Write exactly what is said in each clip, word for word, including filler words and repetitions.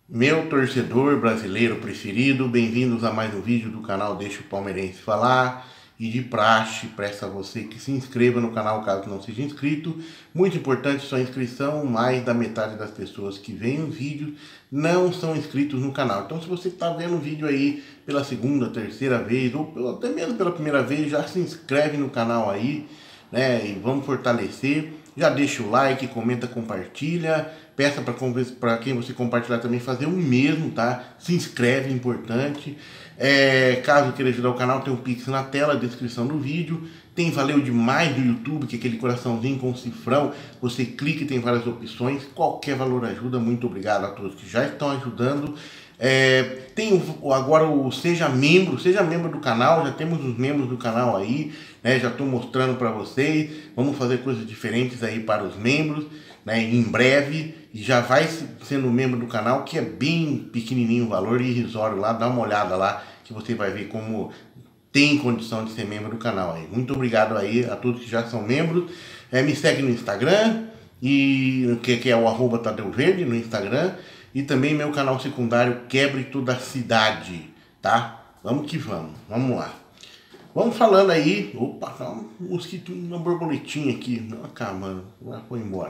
Meu torcedor brasileiro preferido, bem-vindos a mais um vídeo do canal Deixa o Palmeirense Falar. E de praxe, peço a você que se inscreva no canal caso não seja inscrito. Muito importante sua inscrição, mais da metade das pessoas que veem o vídeo não são inscritos no canal. Então se você está vendo o vídeo aí pela segunda, terceira vez, ou até mesmo pela primeira vez, já se inscreve no canal aí, né? E vamos fortalecer. Já deixa o like, comenta, compartilha. Peça para quem você compartilhar também fazer o mesmo, tá? Se inscreve, importante. É, caso queira ajudar o canal, tem um Pix na tela, descrição do vídeo. Tem Valeu Demais do YouTube, que é aquele coraçãozinho com cifrão. Você clica e tem várias opções. Qualquer valor ajuda. Muito obrigado a todos que já estão ajudando. É, tem o, agora o Seja Membro, seja membro do canal, já temos os membros do canal aí, né? Já estou mostrando para vocês, vamos fazer coisas diferentes aí para os membros, né? Em breve, e já vai sendo membro do canal, que é bem pequenininho o valor, irrisório lá, dá uma olhada lá, que você vai ver como tem condição de ser membro do canal aí. Muito obrigado aí a todos que já são membros. É, me segue no Instagram, e, que, que é o arroba Tadeu Verde no Instagram. E também meu canal secundário Quebre Toda a Cidade, tá? Vamos que vamos, vamos lá. Vamos falando aí. Opa, tá um mosquito, uma borboletinha aqui. Ah, mano, foi embora.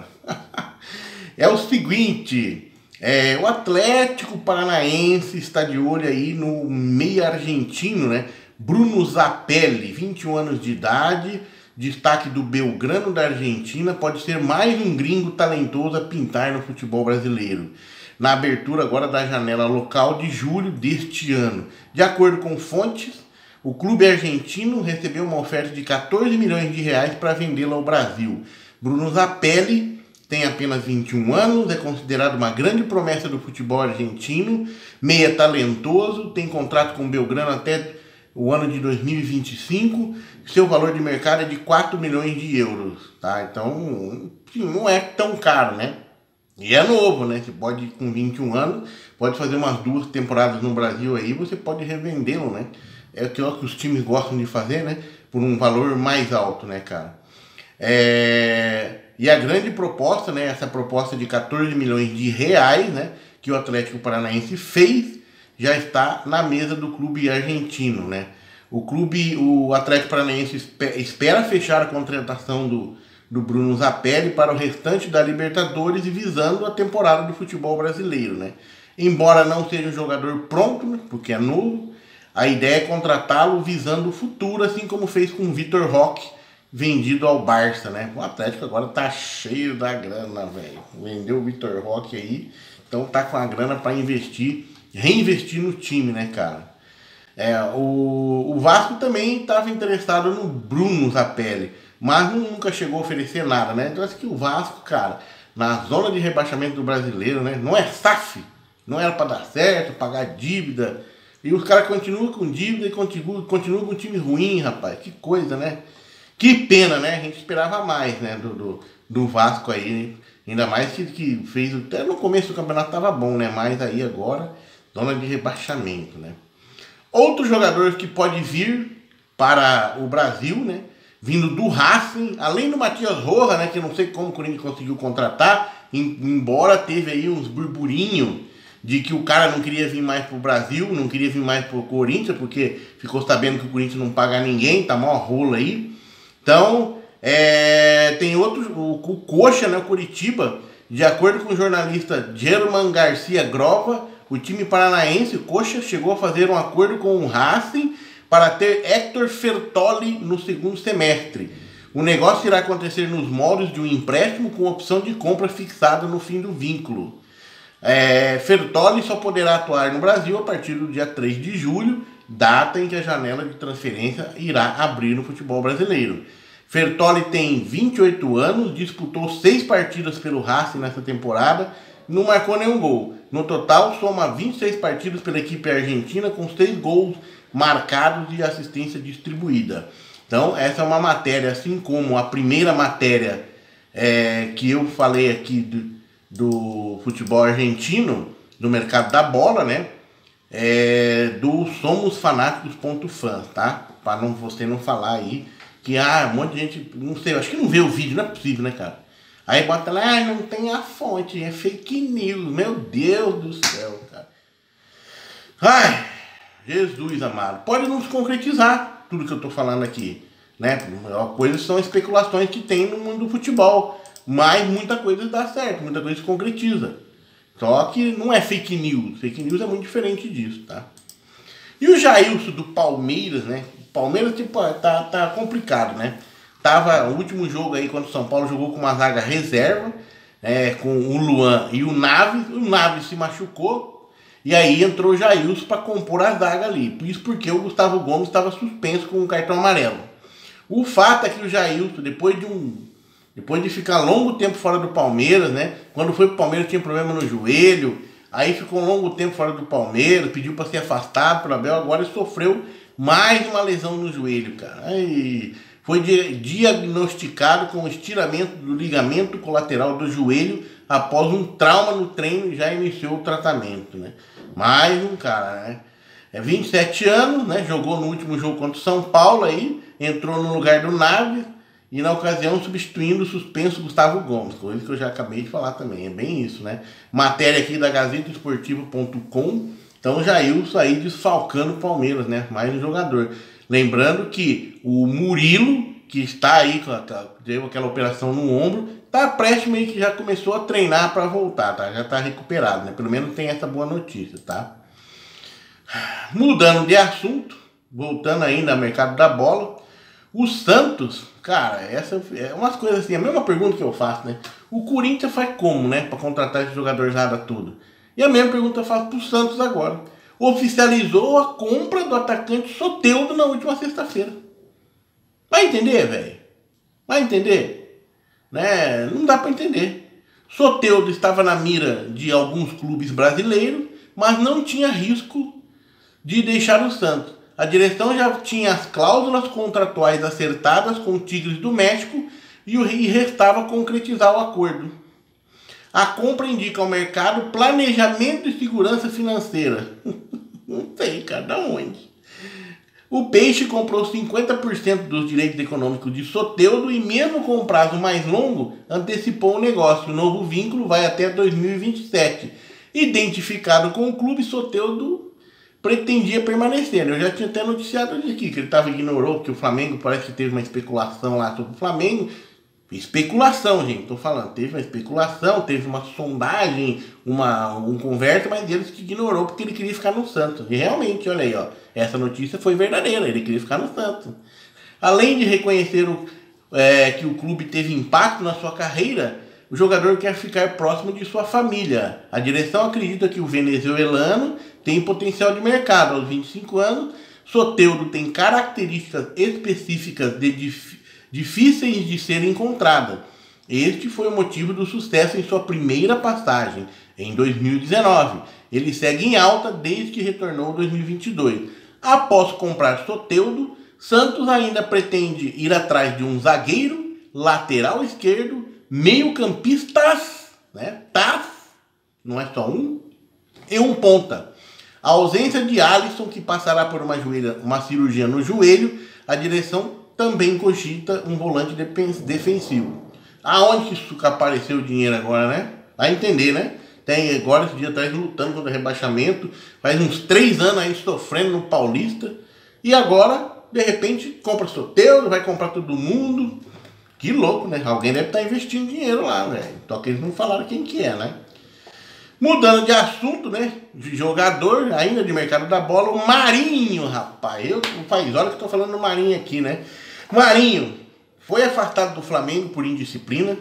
É o seguinte, é, o Atlético Paranaense está de olho aí no meia argentino, né? Bruno Zapelli, vinte e um anos de idade, destaque do Belgrano da Argentina, pode ser mais um gringo talentoso a pintar no futebol brasileiro, na abertura agora da janela local de julho deste ano. De acordo com fontes, o clube argentino recebeu uma oferta de quatorze milhões de reais para vendê-lo ao Brasil. Bruno Zapelli tem apenas vinte e um anos, é considerado uma grande promessa do futebol argentino, meia talentoso, tem contrato com o Belgrano até o ano de dois mil e vinte e cinco, seu valor de mercado é de quatro milhões de euros, tá? Então, não é tão caro, né? E é novo, né? Você pode, com vinte e um anos, pode fazer umas duas temporadas no Brasil aí, você pode revendê-lo, né? É o que os times gostam de fazer, né? Por um valor mais alto, né, cara? É... E a grande proposta, né? Essa proposta de quatorze milhões de reais, né? Que o Atlético Paranaense fez, já está na mesa do clube argentino, né? O clube, o Atlético Paranaense espera fechar a contratação do do Bruno Zapelli para o restante da Libertadores e visando a temporada do futebol brasileiro, né? Embora não seja um jogador pronto, né, porque é novo, a ideia é contratá-lo visando o futuro, assim como fez com o Vitor Roque, vendido ao Barça, né? O Atlético agora tá cheio da grana, velho. Vendeu o Vitor Roque aí, então tá com a grana para investir, reinvestir no time, né, cara? É, o, o Vasco também estava interessado no Bruno Zapelli, mas nunca chegou a oferecer nada, né? Então acho que o Vasco, cara, na zona de rebaixamento do brasileiro, né? Não é S A F, não era para dar certo, pagar dívida. E os caras continuam com dívida e continuam, continuam com time ruim, rapaz. Que coisa, né? Que pena, né? A gente esperava mais, né? Do, do, do Vasco aí. Ainda mais que, que fez, até no começo do campeonato tava bom, né? Mas aí agora, zona de rebaixamento, né? Outro jogador que pode vir para o Brasil, né? Vindo do Racing, além do Matias Roja, né? Que eu não sei como o Corinthians conseguiu contratar, embora teve aí uns burburinhos de que o cara não queria vir mais pro Brasil, não queria vir mais pro Corinthians, porque ficou sabendo que o Corinthians não paga ninguém, tá mó rola aí. Então, é, tem outro, o, o Coxa, né? O Curitiba, de acordo com o jornalista German Garcia Grova, o time paranaense, o Coxa, chegou a fazer um acordo com o Racing para ter Héctor Fertoli no segundo semestre. O negócio irá acontecer nos moldes de um empréstimo com opção de compra fixada no fim do vínculo. É, Fertoli só poderá atuar no Brasil a partir do dia três de julho, data em que a janela de transferência irá abrir no futebol brasileiro. Fertoli tem vinte e oito anos, disputou seis partidas pelo Racing nessa temporada, não marcou nenhum gol. No total, soma vinte e seis partidas pela equipe argentina, com seis gols marcados e assistência distribuída. Então, essa é uma matéria, assim como a primeira matéria é, que eu falei aqui do, do futebol argentino, do mercado da bola, né? É, do somos fanáticos ponto fãs, tá? Para não, você não falar aí que ah, um monte de gente, não sei, acho que não vê o vídeo, não é possível, né, cara? Aí bota lá, ah, não tem a fonte, é fake news. Meu Deus do céu, cara. Ai, Jesus amado. Pode não se concretizar tudo que eu tô falando aqui, né? Coisas são especulações que tem no mundo do futebol, mas muita coisa dá certo, muita coisa se concretiza. Só que não é fake news. Fake news é muito diferente disso, tá? E o Jailson do Palmeiras, né? O Palmeiras, tipo, tá, tá complicado, né? Tava o último jogo aí, quando o São Paulo jogou com uma zaga reserva, é, com o Luan e o Naves. O Naves se machucou, e aí entrou o Jailson para compor a zaga ali. Isso porque o Gustavo Gomes estava suspenso com um cartão amarelo. O fato é que o Jailson, depois de um... Depois de ficar longo tempo fora do Palmeiras, né? Quando foi pro Palmeiras tinha problema no joelho. Aí ficou um longo tempo fora do Palmeiras, pediu para ser afastado pelo Abel. Agora ele sofreu mais uma lesão no joelho, cara. Aí foi diagnosticado com estiramento do ligamento colateral do joelho após um trauma no treino e já iniciou o tratamento, né? Mais um cara, né? É vinte e sete anos, né? Jogou no último jogo contra o São Paulo aí, entrou no lugar do Naves. E na ocasião substituindo o suspenso Gustavo Gomes, coisa que eu já acabei de falar também, é bem isso, né? Matéria aqui da Gazeta Esportiva ponto com, então Jailson aí desfalcando o Palmeiras, né? Mais um jogador. Lembrando que o Murilo, que está aí, teve aquela operação no ombro, tá prestes meio que já começou a treinar para voltar, tá? Já tá recuperado, né? Pelo menos tem essa boa notícia, tá? Mudando de assunto, voltando ainda ao mercado da bola, o Santos, cara, essa é umas coisas assim, a mesma pergunta que eu faço, né? O Corinthians faz como, né, para contratar esse jogadorzada tudo? E a mesma pergunta eu faço pro Santos agora. Oficializou a compra do atacante Soteldo na última sexta-feira. Vai entender, velho? Vai entender? Né? Não dá para entender. Soteldo estava na mira de alguns clubes brasileiros, mas não tinha risco de deixar o Santos. A direção já tinha as cláusulas contratuais acertadas com o Tigres do México e restava concretizar o acordo. A compra indica ao mercado planejamento e segurança financeira. Não sei, cara, da onde? O Peixe comprou cinquenta por cento dos direitos econômicos de Soteldo e mesmo com um prazo mais longo, antecipou o negócio. O novo vínculo vai até dois mil e vinte e sete. Identificado com o clube, Soteldo pretendia permanecer. Eu já tinha até noticiado aqui que ele estava ignorou, porque o Flamengo parece que teve uma especulação lá sobre o Flamengo. Especulação, gente, tô falando. Teve uma especulação, teve uma sondagem, uma, uma conversa, mas eles que ignorou porque ele queria ficar no Santos. E realmente, olha aí, ó, essa notícia foi verdadeira, ele queria ficar no Santos. Além de reconhecer o, é, que o clube teve impacto na sua carreira, o jogador quer ficar próximo de sua família. A direção acredita que o venezuelano tem potencial de mercado. Aos vinte e cinco anos, Soteldo tem características específicas de dif difíceis de serem encontradas. Este foi o motivo do sucesso em sua primeira passagem, em dois mil e dezenove. Ele segue em alta desde que retornou em dois mil e vinte e dois. Após comprar Soteldo, Santos ainda pretende ir atrás de um zagueiro, lateral esquerdo, meio-campistas, né? Tas, não é só um, e um ponta. A ausência de Alisson, que passará por uma, joelha, uma cirurgia no joelho, a direção também cogita um volante defensivo. Aonde que isso apareceu o dinheiro agora, né? Vai entender, né? Tem agora esse dia atrás lutando contra o rebaixamento, faz uns três anos aí sofrendo no Paulista, e agora, de repente, compra Soteldo, vai comprar todo mundo. Que louco, né? Alguém deve estar investindo dinheiro lá, velho. Só que eles não falaram quem que é, né? Mudando de assunto, né? De jogador, ainda de mercado da bola, o Marinho, rapaz. Eu, faz hora que eu tô falando do Marinho aqui, né? Marinho foi afastado do Flamengo por indisciplina,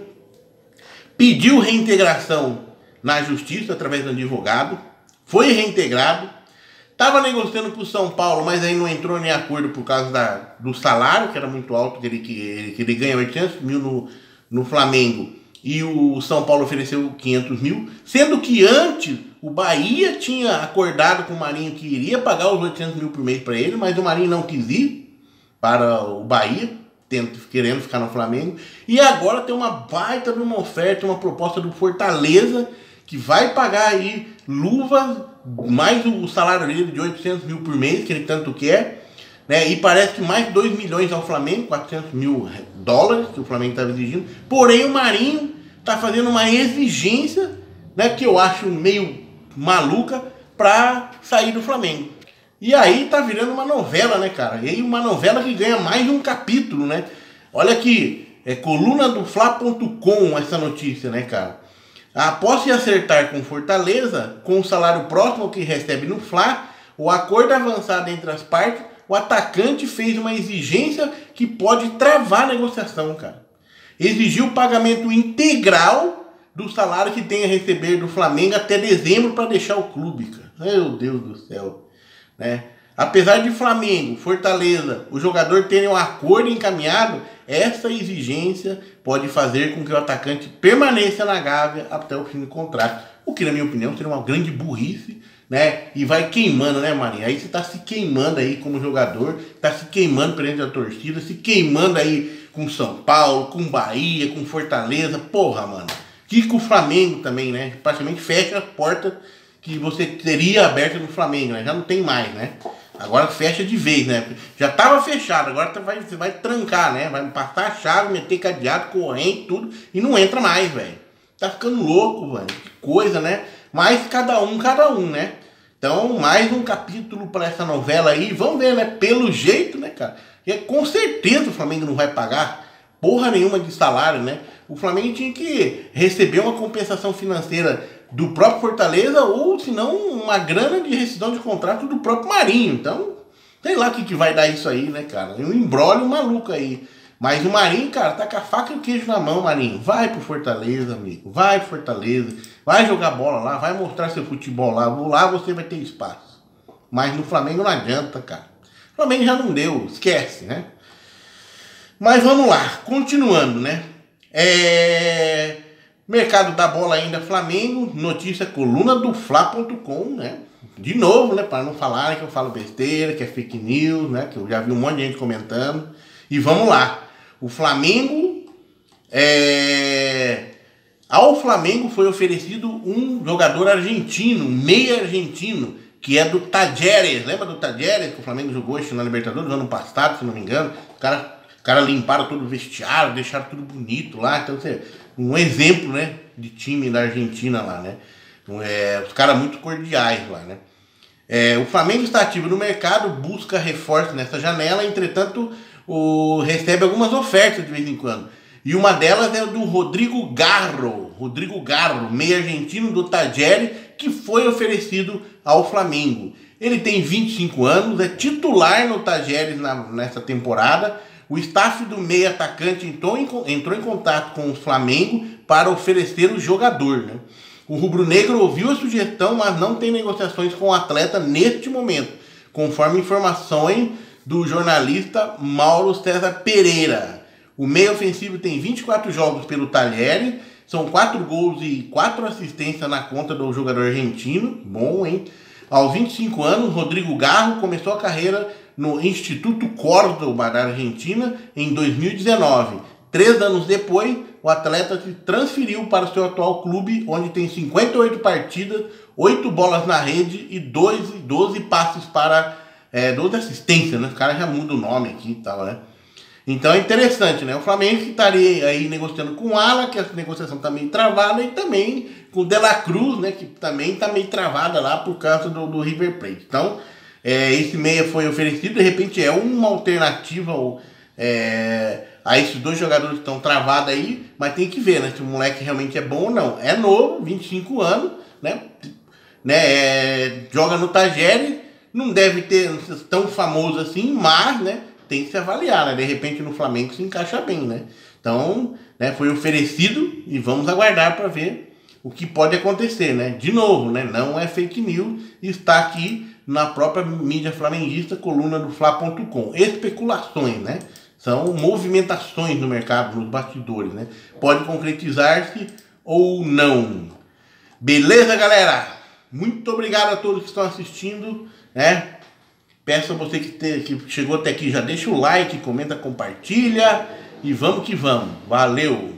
pediu reintegração na justiça através do advogado, foi reintegrado, estava negociando com o São Paulo, mas aí não entrou em acordo por causa da, do salário, que era muito alto, que ele, que ele, que ele ganha oitocentos mil no, no Flamengo, e o São Paulo ofereceu quinhentos mil, sendo que antes o Bahia tinha acordado com o Marinho que iria pagar os oitocentos mil por mês para ele, mas o Marinho não quis ir para o Bahia, tendo, querendo ficar no Flamengo, e agora tem uma baita de uma oferta, uma proposta do Fortaleza, que vai pagar aí luvas, mais o salário dele de oitocentos mil por mês, que ele tanto quer, né? E parece que mais dois milhões ao Flamengo, quatrocentos mil dólares, que o Flamengo estava exigindo. Porém, o Marinho está fazendo uma exigência, né, que eu acho meio maluca, para sair do Flamengo. E aí tá virando uma novela, né, cara? E aí uma novela que ganha mais de um capítulo, né? Olha aqui, é coluna do Fla ponto com essa notícia, né, cara? Após se acertar com Fortaleza, com o salário próximo ao que recebe no Fla, o acordo avançado entre as partes, o atacante fez uma exigência que pode travar a negociação, cara. Exigiu o pagamento integral do salário que tem a receber do Flamengo até dezembro para deixar o clube, cara. Meu Deus do céu, né? Apesar de Flamengo, Fortaleza, o jogador terem um acordo encaminhado, essa exigência pode fazer com que o atacante permaneça na Gávea até o fim do contrato. O que, na minha opinião, seria uma grande burrice, né? E vai queimando, né, Marinho? Aí você tá se queimando aí como jogador, tá se queimando perante a torcida, se queimando aí com São Paulo, com Bahia, com Fortaleza. Porra, mano. Que com o Flamengo também, né? Praticamente fecha a porta que você teria aberta no Flamengo, né? Já não tem mais, né? Agora fecha de vez, né? Já tava fechado, agora vai, você vai trancar, né? Vai passar a chave, meter cadeado, corrente, tudo, e não entra mais, velho. Tá ficando louco, velho. Que coisa, né? Mas cada um, cada um, né? Então, mais um capítulo para essa novela aí. Vamos ver, né? Pelo jeito, né, cara? E com certeza o Flamengo não vai pagar porra nenhuma de salário, né? O Flamengo tinha que receber uma compensação financeira do próprio Fortaleza ou, se não, uma grana de rescisão de contrato do próprio Marinho. Então, sei lá o que, que vai dar isso aí, né, cara? Um embrólio maluco aí. Mas o Marinho, cara, tá com a faca e o queijo na mão, Marinho. Vai pro Fortaleza, amigo. Vai pro Fortaleza. Vai jogar bola lá. Vai mostrar seu futebol lá. Lá você vai ter espaço. Mas no Flamengo não adianta, cara. O Flamengo já não deu. Esquece, né? Mas vamos lá. Continuando, né? É... Mercado da bola ainda Flamengo. Notícia coluna do Fla ponto com, né? De novo, né? Para não falarem que eu falo besteira, que é fake news, né? Que eu já vi um monte de gente comentando. E vamos lá. O Flamengo, é... ao Flamengo foi oferecido um jogador argentino, meia argentino, que é do Talleres. Lembra do Talleres que o Flamengo jogou na Libertadores no ano passado, se não me engano? Os caras cara limparam todo o vestiário, deixaram tudo bonito lá. Então, um exemplo, né, de time da Argentina lá, né? É, os caras muito cordiais lá, né? É, o Flamengo está ativo no mercado, busca reforço nessa janela, entretanto, o, recebe algumas ofertas de vez em quando. E uma delas é do Rodrigo Garro, Rodrigo Garro, meio argentino do Talleres, que foi oferecido ao Flamengo. Ele tem vinte e cinco anos, é titular no Talleres na, nessa temporada. O staff do meio atacante entrou em, entrou em contato com o Flamengo para oferecer o jogador, né? O rubro-negro ouviu a sugestão, mas não tem negociações com o atleta neste momento, conforme informações do jornalista Mauro César Pereira. O meio ofensivo tem vinte e quatro jogos pelo Talleres, são quatro gols e quatro assistências na conta do jogador argentino. Bom, hein? Aos vinte e cinco anos, Rodrigo Garro começou a carreira no Instituto Córdoba da Argentina em dois mil e dezenove. Três anos depois, o atleta se transferiu para o seu atual clube, onde tem cinquenta e oito partidas, oito bolas na rede e doze passes para... É, doze assistências, né? O cara já muda o nome aqui e tal, né? Então é interessante, né? O Flamengo estaria aí negociando com o Ala, que a negociação está meio travada, e também com o De La Cruz, né? Que também está meio travada lá por causa do, do River Plate. Então, é, esse meia foi oferecido, de repente é uma alternativa ao, é, a esses dois jogadores que estão travados aí, mas tem que ver, né? Se o moleque realmente é bom ou não. É novo, vinte e cinco anos, né? né? É, joga no Talleres, não deve ter tão famoso assim, mas, né? Tem que se avaliar, né? De repente no Flamengo se encaixa bem, né? Então, né, foi oferecido e vamos aguardar para ver o que pode acontecer, né? De novo, né? Não é fake news, está aqui na própria mídia flamenguista, coluna do Fla ponto com. Especulações, né? São movimentações no mercado, nos bastidores, né? Pode concretizar-se ou não. Beleza, galera? Muito obrigado a todos que estão assistindo, né? Peço a você que, te, que chegou até aqui, já deixa o like, comenta, compartilha e vamos que vamos. Valeu!